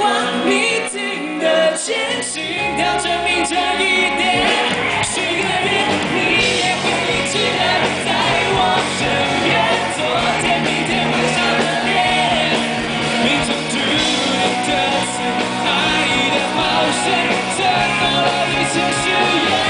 话你听得见，心跳证明这一点。许个愿，你也会一直在我身边，昨天、明天、晚上的脸，命中注定的刺，爱的冒险，承诺了一切誓言。